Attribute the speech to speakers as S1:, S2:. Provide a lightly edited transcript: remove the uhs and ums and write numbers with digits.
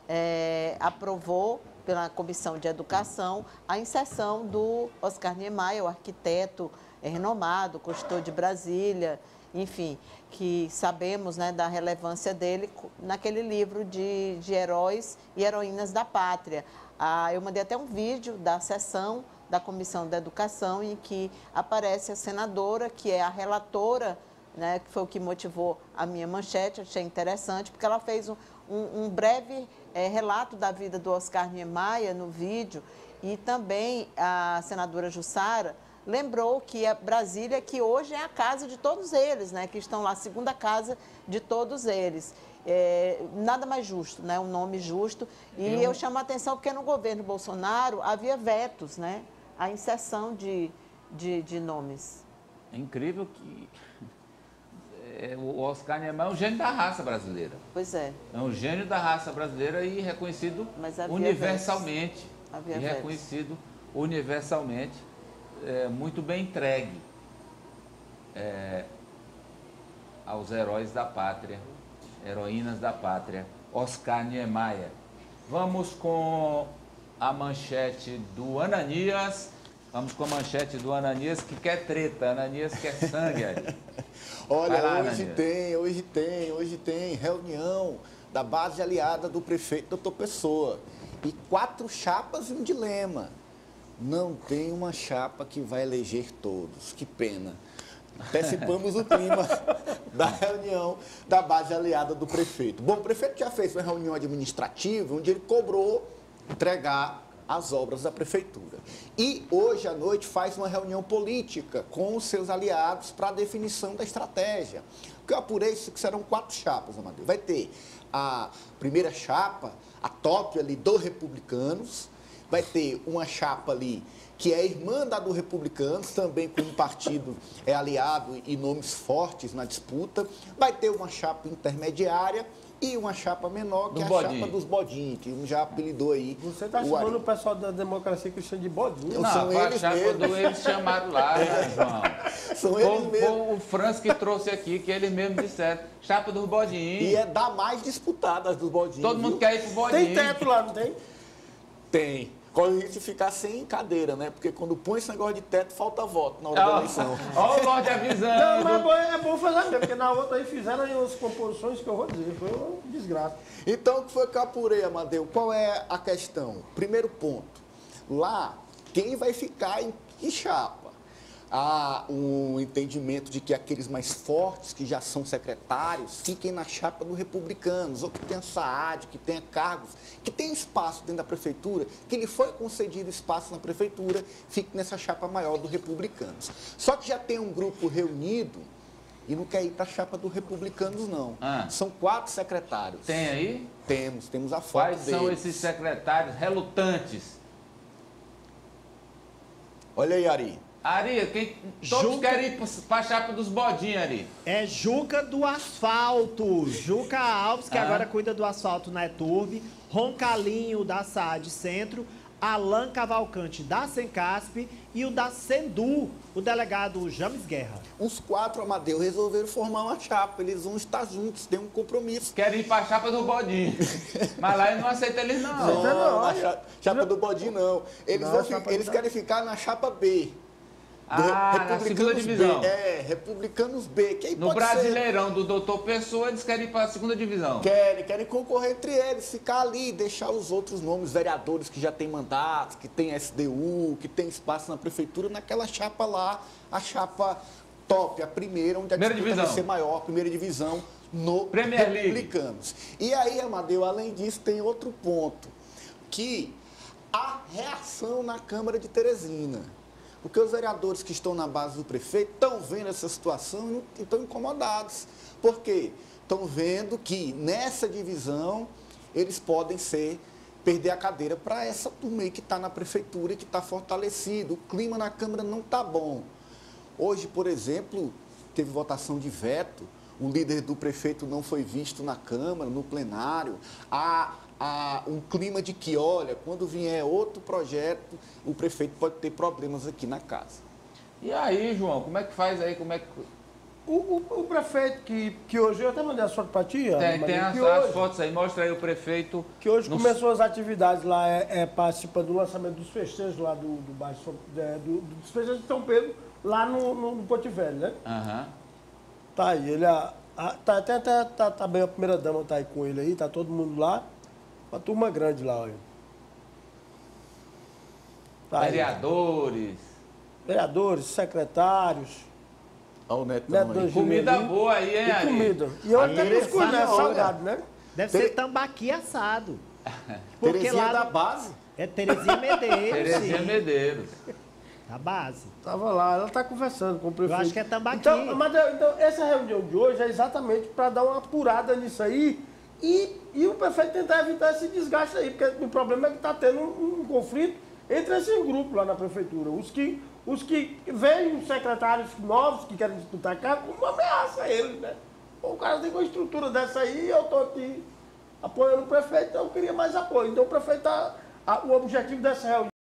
S1: aprovou pela Comissão de Educação a inserção do Oscar Niemeyer, o arquiteto renomado, consultor de Brasília, enfim, que sabemos, né, da relevância dele naquele livro de heróis e heroínas da pátria. Eu mandei até um vídeo da sessão da Comissão da Educação em que aparece a senadora, que é a relatora, né, que foi o que motivou a minha manchete. Achei interessante, porque ela fez um breve relato da vida do Oscar Niemeyer no vídeo, e também a senadora Jussara lembrou que a Brasília, que hoje é a casa de todos eles, né, que estão lá, a segunda casa de todos eles. Nada mais justo, né, um nome justo. E eu chamo a atenção porque no governo Bolsonaro havia vetos, né, a inserção de nomes.
S2: É incrível que o Oscar Niemeyer é um gênio da raça brasileira.
S1: Pois é.
S2: É um gênio da raça brasileira e reconhecido universalmente. E reconhecido universalmente, muito bem entregue aos heróis da pátria, heroínas da pátria, Oscar Niemeyer. Vamos com a manchete do Ananias. Vamos com a manchete do Ananias, que quer treta. Ananias quer sangue ali.
S3: Olha, lá, hoje tem reunião da base aliada do prefeito Dr. Pessoa. E 4 chapas e um dilema. Não tem uma chapa que vai eleger todos. Que pena. Antecipamos o clima da reunião da base aliada do prefeito. Bom, o prefeito já fez uma reunião administrativa onde ele cobrou entregar as obras da prefeitura. E hoje à noite faz uma reunião política com os seus aliados para a definição da estratégia. O que eu apurei que serão 4 chapas, Amadeu. Vai ter a primeira chapa, a top ali do Republicanos. Vai ter uma chapa ali que é irmã da do Republicanos, também com um partido aliado e nomes fortes na disputa. Vai ter uma chapa intermediária e uma chapa menor, que é a chapa dos bodinhos, que um já apelidou aí.
S4: Você está chamando o pessoal da democracia cristã de bodinho?
S2: Não,
S3: são eles
S2: a chapa
S3: mesmo.
S2: eles chamaram lá, né, João?
S3: São eles mesmo.
S2: Foi o Franz que trouxe aqui, que eles mesmos disseram. Chapa dos bodinhos.
S3: E é da mais disputada dos bodinhos.
S2: Todo mundo quer ir pro bodinho.
S4: Tem teto lá, não tem?
S3: Tem. Corre risco de ficar sem cadeira, né? Porque quando põe esse negócio de teto, falta voto na hora da eleição.
S2: Olha o Lorde avisando.
S4: Não, mas é bom fazer mesmo, porque na outra aí fizeram aí umas composições que eu vou dizer. Foi uma desgraça.
S3: Então, o que foi que eu apurei, Amadeu? Qual é a questão? Primeiro ponto. Lá, quem vai ficar em que chapa? Há um entendimento de que aqueles mais fortes, que já são secretários, fiquem na chapa do Republicanos, ou que tenha SAAD, que tenha cargos, que tenha espaço dentro da prefeitura, que lhe foi concedido espaço na prefeitura, fique nessa chapa maior do Republicanos. Só que já tem um grupo reunido e não quer ir para a chapa do Republicanos, não. São 4 secretários.
S2: Tem aí?
S3: Temos a foto
S2: Quais
S3: deles.
S2: são esses secretários relutantes?
S3: Olha aí, Ari.
S2: Ari, todos querem ir para a chapa dos bodinhos, Ari.
S5: É Juca do Asfalto. Juca Alves, que agora cuida do asfalto na ETURB. Roncalinho, da SAAD Centro. Alan Cavalcante, da Sencasp. E o da Sendu, o delegado James Guerra.
S3: Os 4, Amadeu, resolveram formar uma chapa. Eles vão estar juntos, tem um compromisso.
S2: Querem ir para a chapa do bodinho. Mas lá ele não aceita eles, não.
S3: Não, na chapa do bodinho, não. Eles querem ficar na chapa B.
S2: Na segunda divisão.
S3: Republicanos B. Que aí
S2: no Brasileirão do Dr. Pessoa, eles querem ir para a segunda divisão.
S3: Querem concorrer entre eles, ficar ali, deixar os outros nomes, vereadores que já têm mandatos, que tem SDU, que tem espaço na prefeitura, naquela chapa lá, a chapa top, a primeira, onde a disputa vai ser maior, primeira divisão no
S2: Premier
S3: Republicanos. E aí, Amadeu, além disso, tem outro ponto, que a reação na Câmara de Teresina. Porque os vereadores que estão na base do prefeito estão vendo essa situação e estão incomodados. Por quê? Estão vendo que nessa divisão eles podem perder a cadeira para essa turma aí que está na prefeitura e que está fortalecido. O clima na Câmara não está bom. Hoje, por exemplo, teve votação de veto. O líder do prefeito não foi visto na Câmara, no plenário. Há um clima de que, olha, quando vier outro projeto, o prefeito pode ter problemas aqui na casa.
S2: E aí, João, como é que faz aí?
S4: O prefeito que hoje, eu até mandei a foto para ti,
S2: Tem as fotos aí, mostra aí o prefeito.
S4: Que hoje começou as atividades lá, participando do lançamento dos festejos lá do bairro, dos festejos de São Pedro, lá no Porto Velho, né?
S2: Aham.
S4: Tá aí, ele tá bem, a primeira dama tá aí com ele aí, tá todo mundo lá, uma turma grande lá, olha. Tá vereadores, secretários.
S3: Olha o Netão aí.
S2: Comida boa aí, hein,
S4: E comida. E eu até nos né? Salgado, né?
S5: Deve ser tambaqui assado. Porque
S3: Terezinha
S5: lá
S3: da base.
S5: é Terezinha Medeiros.
S2: Terezinha
S5: sim.
S2: Medeiros.
S5: A base.
S4: Tava lá, ela tá conversando com o prefeito.
S5: Eu acho que é tambaqui.
S4: Então, essa reunião de hoje é exatamente para dar uma apurada nisso aí e o prefeito tentar evitar esse desgaste aí, porque o problema é que está tendo um conflito entre esses grupos lá na prefeitura. Os que veem os secretários novos que querem disputar cargo, como ameaça eles, né? O cara tem uma estrutura dessa aí e eu estou aqui apoiando o prefeito, então eu queria mais apoio. Então o prefeito o objetivo dessa reunião